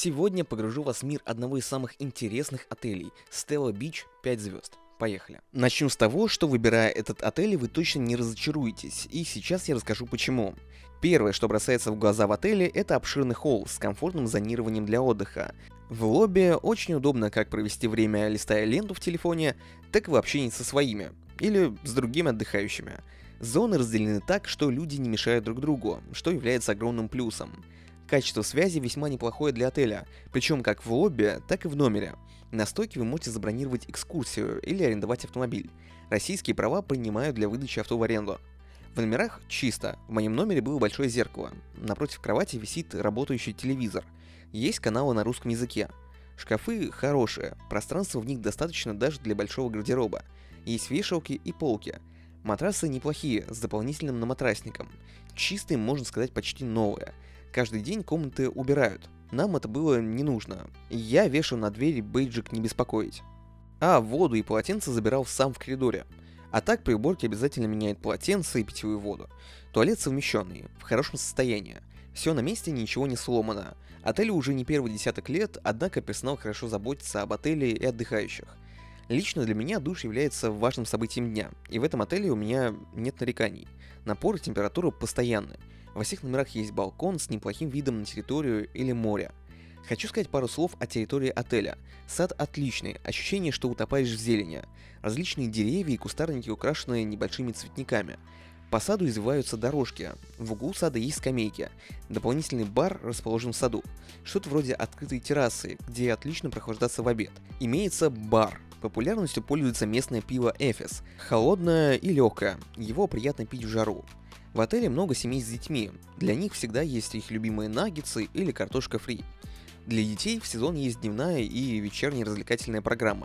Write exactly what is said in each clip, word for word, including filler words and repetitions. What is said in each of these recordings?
Сегодня погружу вас в мир одного из самых интересных отелей – Stella Beach пять звезд. Поехали. Начну с того, что выбирая этот отель, вы точно не разочаруетесь, и сейчас я расскажу почему. Первое, что бросается в глаза в отеле, это обширный холл с комфортным зонированием для отдыха. В лобби очень удобно как провести время, листая ленту в телефоне, так и в общении со своими, или с другими отдыхающими. Зоны разделены так, что люди не мешают друг другу, что является огромным плюсом. Качество связи весьма неплохое для отеля, причем как в лобби, так и в номере. На стойке вы можете забронировать экскурсию или арендовать автомобиль. Российские права принимают для выдачи авто в аренду. В номерах чисто. В моем номере было большое зеркало. Напротив кровати висит работающий телевизор. Есть каналы на русском языке. Шкафы хорошие, пространства в них достаточно даже для большого гардероба. Есть вешалки и полки. Матрасы неплохие, с дополнительным наматрасником. Чистые, можно сказать, почти новые. Каждый день комнаты убирают. Нам это было не нужно. Я вешал на двери бейджик «Не беспокоить». А воду и полотенце забирал сам в коридоре. А так при уборке обязательно меняют полотенце и питьевую воду. Туалет совмещенный, в хорошем состоянии. Все на месте, ничего не сломано. Отелю уже не первый десяток лет, однако персонал хорошо заботится об отеле и отдыхающих. Лично для меня душ является важным событием дня, и в этом отеле у меня нет нареканий. Напор и температура постоянны. Во всех номерах есть балкон с неплохим видом на территорию или море. Хочу сказать пару слов о территории отеля. Сад отличный, ощущение, что утопаешь в зелени. Различные деревья и кустарники украшены небольшими цветниками. По саду извиваются дорожки. В углу сада есть скамейки. Дополнительный бар расположен в саду. Что-то вроде открытой террасы, где отлично прохлаждаться в обед. Имеется бар. Популярностью пользуется местное пиво Эфес. Холодное и легкое. Его приятно пить в жару. В отеле много семей с детьми. Для них всегда есть их любимые наггетсы или картошка фри. Для детей в сезон есть дневная и вечерняя развлекательная программа.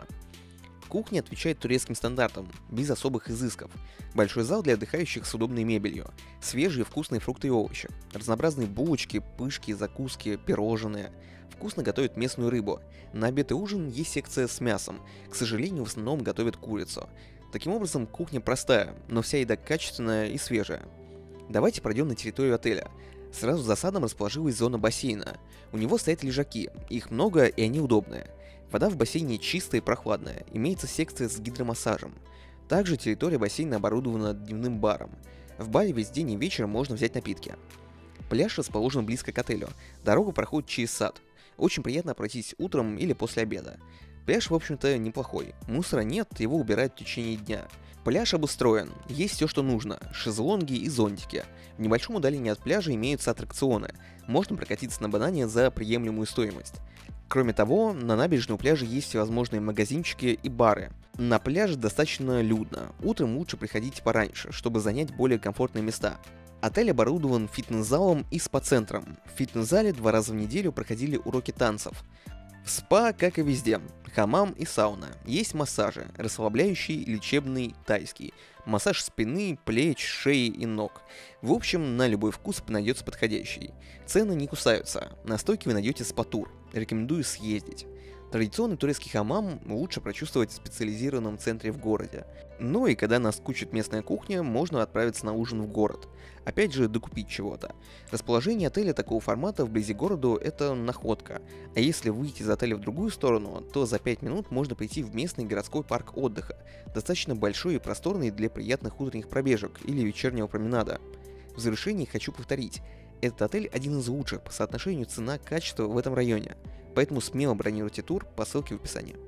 Кухня отвечает турецким стандартам, без особых изысков. Большой зал для отдыхающих с удобной мебелью. Свежие вкусные фрукты и овощи. Разнообразные булочки, пышки, закуски, пирожные. Вкусно готовят местную рыбу. На обед и ужин есть секция с мясом. К сожалению, в основном готовят курицу. Таким образом, кухня простая, но вся еда качественная и свежая. Давайте пройдем на территорию отеля. Сразу за садом расположилась зона бассейна. У него стоят лежаки, их много и они удобные. Вода в бассейне чистая и прохладная, имеется секция с гидромассажем. Также территория бассейна оборудована дневным баром. В баре весь день и вечер можно взять напитки. Пляж расположен близко к отелю, дорога проходит через сад. Очень приятно пройтись утром или после обеда. Пляж, в общем-то, неплохой, мусора нет, его убирают в течение дня. Пляж обустроен, есть все, что нужно, шезлонги и зонтики. В небольшом удалении от пляжа имеются аттракционы, можно прокатиться на банане за приемлемую стоимость. Кроме того, на набережной у пляжа есть всевозможные магазинчики и бары. На пляже достаточно людно, утром лучше приходить пораньше, чтобы занять более комфортные места. Отель оборудован фитнес-залом и спа-центром. В фитнес-зале два раза в неделю проходили уроки танцев. В спа, как и везде, хамам и сауна. Есть массажи, расслабляющий, лечебный, тайский. Массаж спины, плеч, шеи и ног. В общем, на любой вкус найдется подходящий. Цены не кусаются. На стойке вы найдете спа-тур. Рекомендую съездить. Традиционный турецкий хамам лучше прочувствовать в специализированном центре в городе. Ну и когда наскучит местная кухня, можно отправиться на ужин в город. Опять же, докупить чего-то. Расположение отеля такого формата вблизи города – это находка. А если выйти из отеля в другую сторону, то за пять минут можно прийти в местный городской парк отдыха. Достаточно большой и просторный для приятных утренних пробежек или вечернего променада. В завершении хочу повторить. Этот отель один из лучших по соотношению цена-качество в этом районе, поэтому смело бронируйте тур по ссылке в описании.